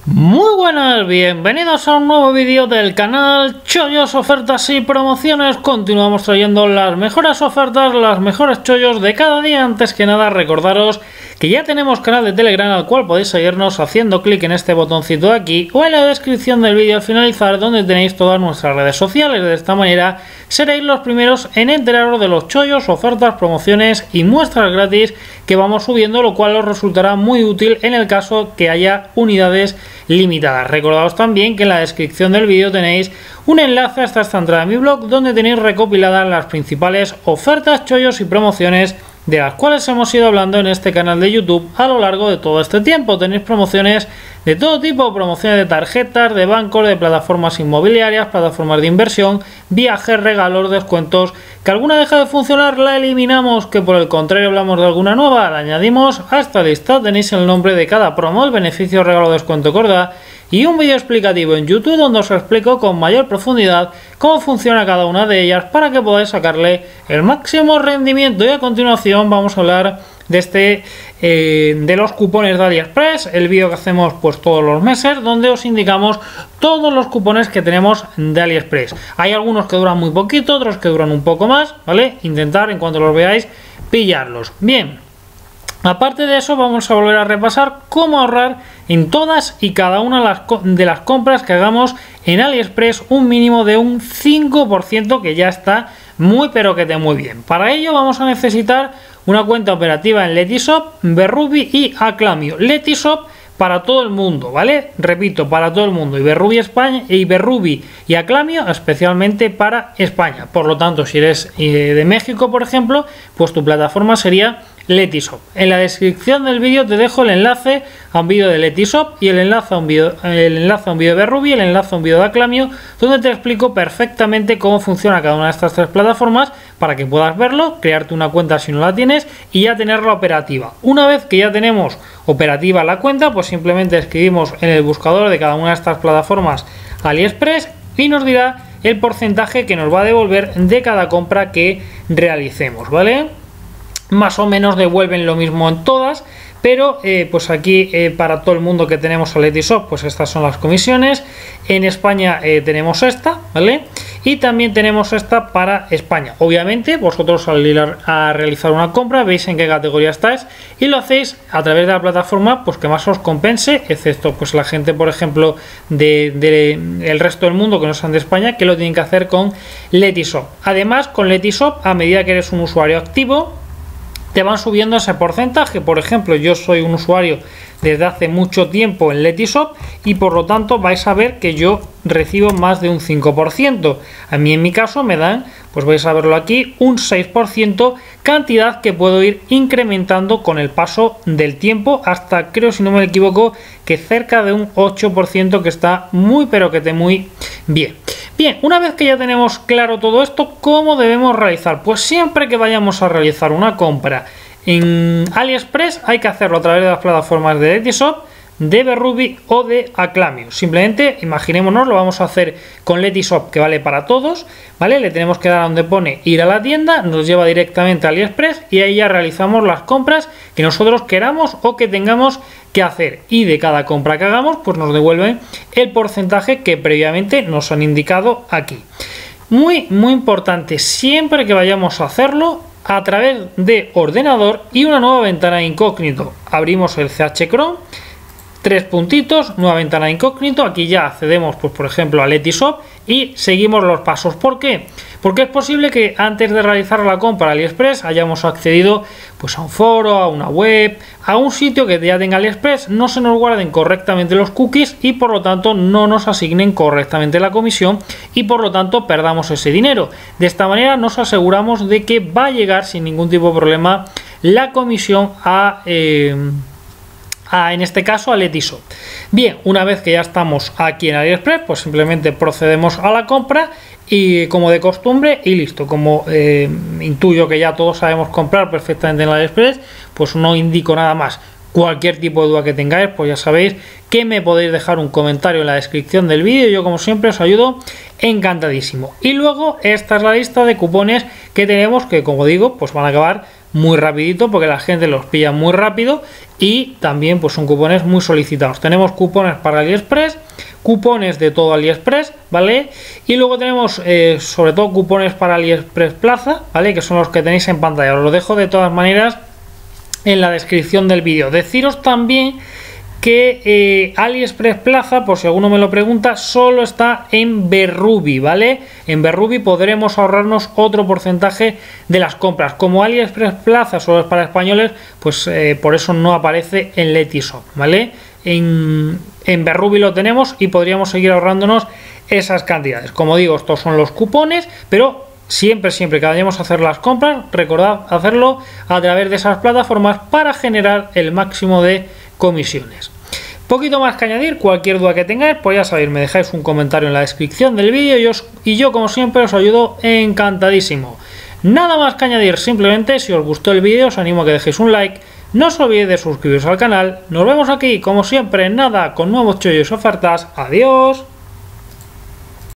Muy buenas, bienvenidos a un nuevo vídeo del canal Chollos, Ofertas y Promociones. Continuamos trayendo las mejores ofertas, las mejores chollos de cada día. Antes que nada, recordaros que ya tenemos canal de Telegram al cual podéis seguirnos haciendo clic en este botoncito de aquí o en la descripción del vídeo al finalizar, donde tenéis todas nuestras redes sociales. De esta manera seréis los primeros en enteraros de los chollos, ofertas, promociones y muestras gratis que vamos subiendo, lo cual os resultará muy útil en el caso que haya unidades limitadas. Recordaos también que en la descripción del vídeo tenéis un enlace hasta esta entrada de mi blog, donde tenéis recopiladas las principales ofertas, chollos y promociones de las cuales hemos ido hablando en este canal de YouTube a lo largo de todo este tiempo. Tenéis promociones de todo tipo, promociones de tarjetas, de bancos, de plataformas inmobiliarias, plataformas de inversión, viajes, regalos, descuentos. Que alguna deja de funcionar, la eliminamos, que por el contrario hablamos de alguna nueva, la añadimos a esta lista. Tenéis el nombre de cada promo, el beneficio, regalo, descuento que os da, y un vídeo explicativo en YouTube donde os explico con mayor profundidad cómo funciona cada una de ellas para que podáis sacarle el máximo rendimiento. Y a continuación vamos a hablar de de los cupones de AliExpress, el vídeo que hacemos pues todos los meses, donde os indicamos todos los cupones que tenemos de AliExpress. Hay algunos que duran muy poquito, otros que duran un poco más, ¿vale? Intentar, en cuanto los veáis, pillarlos. Bien, aparte de eso, vamos a volver a repasar cómo ahorrar en todas y cada una de las compras que hagamos en AliExpress un mínimo de un 5%, que ya está muy pero que muy bien. Para ello vamos a necesitar una cuenta operativa en Letishop, Berrubi y Aclamio. Letishop para todo el mundo, ¿vale? Repito, para todo el mundo. Y Berrubi España y Berrubi y Aclamio especialmente para España. Por lo tanto, si eres de México, por ejemplo, pues tu plataforma sería Letishop. En la descripción del vídeo te dejo el enlace a un vídeo de Letishop y el enlace a un vídeo de Berrubi, el enlace a un vídeo de Aclamio, donde te explico perfectamente cómo funciona cada una de estas tres plataformas para que puedas verlo, crearte una cuenta si no la tienes y ya tenerla operativa. Una vez que ya tenemos operativa la cuenta, pues simplemente escribimos en el buscador de cada una de estas plataformas AliExpress y nos dirá el porcentaje que nos va a devolver de cada compra que realicemos, ¿vale? Más o menos devuelven lo mismo en todas, pero pues aquí para todo el mundo que tenemos a Letishop, pues estas son las comisiones. En España tenemos esta, ¿vale? Y también tenemos esta para España. Obviamente vosotros al ir a realizar una compra veis en qué categoría estáis y lo hacéis a través de la plataforma pues que más os compense, excepto pues la gente, por ejemplo, el resto del mundo que no sean de España, que lo tienen que hacer con Letishop. Además, con Letishop, a medida que eres un usuario activo, te van subiendo ese porcentaje. Por ejemplo, yo soy un usuario desde hace mucho tiempo en Letishop y por lo tanto vais a ver que yo recibo más de un 5%. A mí en mi caso me dan, pues vais a verlo aquí, un 6%, cantidad que puedo ir incrementando con el paso del tiempo hasta, creo si no me equivoco, que cerca de un 8%, que está muy pero que muy bien. Bien, una vez que ya tenemos claro todo esto, ¿cómo debemos realizar? Pues siempre que vayamos a realizar una compra en AliExpress hay que hacerlo a través de las plataformas de Letishop, de Berrubi o de Aclamio. Simplemente imaginémonos, lo vamos a hacer con Letishop, que vale para todos, ¿vale? Le tenemos que dar a donde pone ir a la tienda, nos lleva directamente a AliExpress y ahí ya realizamos las compras que nosotros queramos o que tengamos que hacer, y de cada compra que hagamos pues nos devuelven el porcentaje que previamente nos han indicado aquí. Muy importante, siempre que vayamos a hacerlo a través de ordenador y una nueva ventana de incógnito. Abrimos el CH Chrome, 3 puntitos, nueva ventana de incógnito. Aquí ya accedemos, pues por ejemplo, a Letishop y seguimos los pasos. ¿Por qué? Porque es posible que antes de realizar la compra a AliExpress hayamos accedido pues a un foro, a una web, a un sitio que ya tenga AliExpress, no se nos guarden correctamente los cookies y por lo tanto no nos asignen correctamente la comisión y por lo tanto perdamos ese dinero. De esta manera nos aseguramos de que va a llegar sin ningún tipo de problema la comisión en este caso a Letishop. Bien, una vez que ya estamos aquí en AliExpress, pues simplemente procedemos a la compra y como de costumbre y listo. Como intuyo que ya todos sabemos comprar perfectamente en AliExpress, pues no indico nada más. Cualquier tipo de duda que tengáis, pues ya sabéis que me podéis dejar un comentario en la descripción del vídeo. Yo como siempre os ayudo encantadísimo. Y luego esta es la lista de cupones que tenemos, que como digo pues van a acabar muy rapidito porque la gente los pilla muy rápido y también pues son cupones muy solicitados. Tenemos cupones para AliExpress, cupones de todo AliExpress, ¿vale? Y luego tenemos sobre todo cupones para AliExpress Plaza, ¿vale? Que son los que tenéis en pantalla. Os lo dejo de todas maneras en la descripción del vídeo. Deciros también que AliExpress Plaza, por si alguno me lo pregunta, solo está en Berrubi, ¿vale? En Berrubi podremos ahorrarnos otro porcentaje de las compras. Como AliExpress Plaza solo es para españoles, pues por eso no aparece en Letishop, ¿vale? En Berrubi lo tenemos y podríamos seguir ahorrándonos esas cantidades. Como digo, estos son los cupones, pero siempre que vayamos a hacer las compras, recordad hacerlo a través de esas plataformas para generar el máximo de comisiones. Poquito más que añadir. Cualquier duda que tengáis, pues ya sabéis, me dejáis un comentario en la descripción del vídeo y yo como siempre os ayudo encantadísimo. Nada más que añadir, simplemente si os gustó el vídeo os animo a que dejéis un like, no os olvidéis de suscribiros al canal. Nos vemos aquí como siempre en nada con nuevos chollos y ofertas. Adiós.